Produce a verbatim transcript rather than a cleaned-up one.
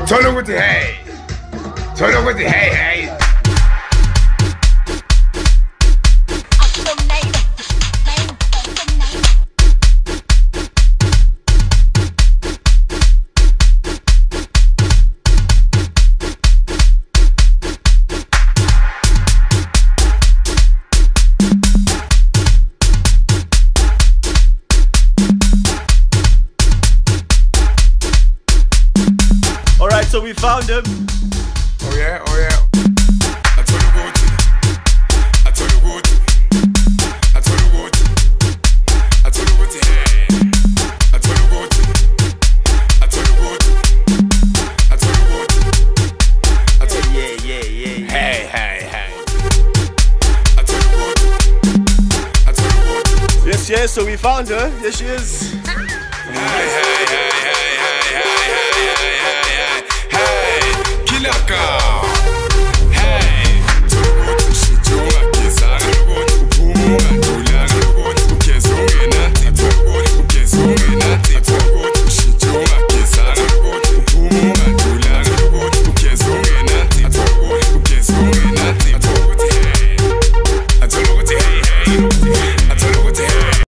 Turn up with the hay. Turn up with the hay, hay. Alright, so we found him. Oh yeah, oh yeah. I told you go to. I told you go to. I told you go to. I told you go to. I told you go to. I told you go to. I told you go to. I told you Yeah, yeah, yeah, yeah. Hey, hey, hey. I told you go to. I told you go to. Yes, yes, so we found her. Here she is. Hey, hey, hey.